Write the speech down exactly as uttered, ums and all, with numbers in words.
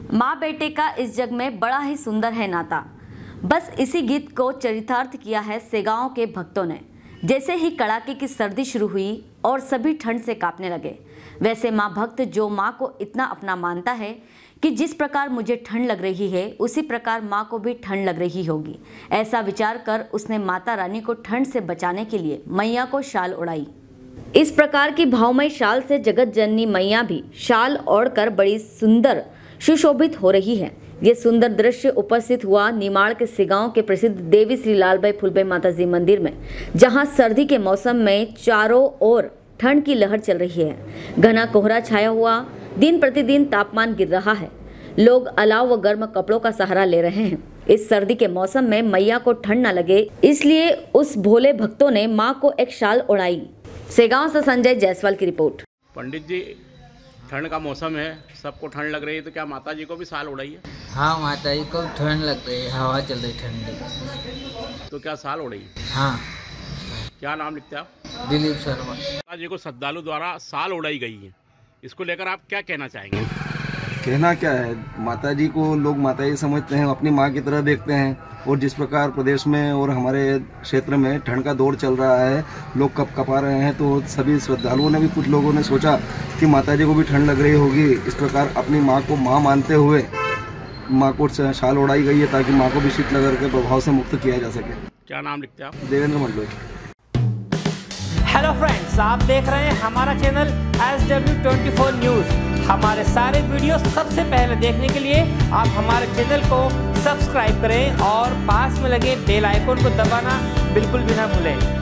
माँ बेटे का इस जग में बड़ा ही सुंदर है नाता। बस इसी गीत को चरितार्थ किया है सेगांव के भक्तों ने। जैसे ही कड़ाके की सर्दी शुरू हुई और सभी ठंड से कांपने लगे, वैसे माँ भक्त जो माँ को इतना अपना मानता है कि जिस प्रकार मुझे ठंड लग रही है उसी प्रकार माँ को भी ठंड लग रही होगी, ऐसा विचार कर उसने माता रानी को ठंड से बचाने के लिए मैया को शाल उड़ाई। इस प्रकार की भावमयी शाल से जगत जननी मैया भी शाल ओढ़कर बड़ी सुंदर सुशोभित हो रही है। ये सुंदर दृश्य उपस्थित हुआ निमाड़ के सेगांव के प्रसिद्ध देवी श्री लालबाई फुलबाई माता जी मंदिर में, जहां सर्दी के मौसम में चारों ओर ठंड की लहर चल रही है। घना कोहरा छाया हुआ, दिन प्रतिदिन तापमान गिर रहा है। लोग अलाव व गर्म कपड़ों का सहारा ले रहे हैं। इस सर्दी के मौसम में मैया को ठंड न लगे, इसलिए उस भोले भक्तों ने माँ को एक शाल ओढ़ाई। सेगांव से संजय जायसवाल की रिपोर्ट। पंडित जी, ठंड का मौसम है, सबको ठंड लग रही है, तो क्या माता जी को भी साल उड़ाई है? हाँ, माता जी को ठंड लग रही है, हवा चल रही ठंडी। तो क्या साल उड़ाई? हाँ। क्या नाम लिखते हैं आप? दिलीप शर्मा। माता जी को श्रद्धालु द्वारा साल उड़ाई गई है, इसको लेकर आप क्या कहना चाहेंगे? कहना क्या है, माता जी को लोग माता जी समझते हैं, अपनी माँ की तरह देखते हैं। और जिस प्रकार प्रदेश में और हमारे क्षेत्र में ठंड का दौर चल रहा है, लोग कप कपा रहे हैं, तो सभी श्रद्धालुओं ने भी, कुछ लोगों ने सोचा कि माता जी को भी ठंड लग रही होगी। इस प्रकार अपनी माँ को माँ मानते हुए माँ को शाल उड़ाई गई है, ताकि माँ को भी शीतलहर के प्रभाव से मुक्त किया जा सके। क्या नाम लिखते हैं आप? देवेंद्र मंडलोई। हेलो फ्रेंड्स, आप देख रहे हैं हमारा channel S W twenty four news. हमारे सारे वीडियो सबसे पहले देखने के लिए आप हमारे चैनल को सब्सक्राइब करें और पास में लगे बेल आइकन को दबाना बिल्कुल भी ना भूलें।